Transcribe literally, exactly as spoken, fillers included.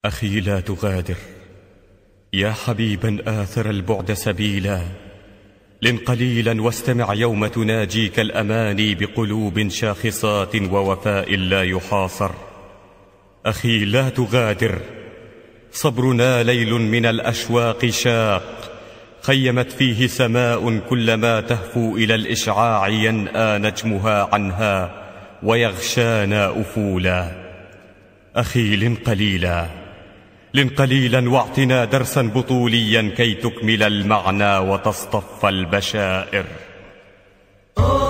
أخي لا تغادر يا حبيبا آثر البعد سبيلا، لن قليلا واستمع يوم تناجيك الأماني بقلوب شاخصات ووفاء لا يحاصر. أخي لا تغادر، صبرنا ليل من الأشواق شاق، خيمت فيه سماء كلما تهفو إلى الإشعاع ينأى نجمها عنها ويغشانا أفولا. أخي لن قليلا لن قليلا واعطنا درسا بطوليا كي تكمل المعنى وتصطف البشائر.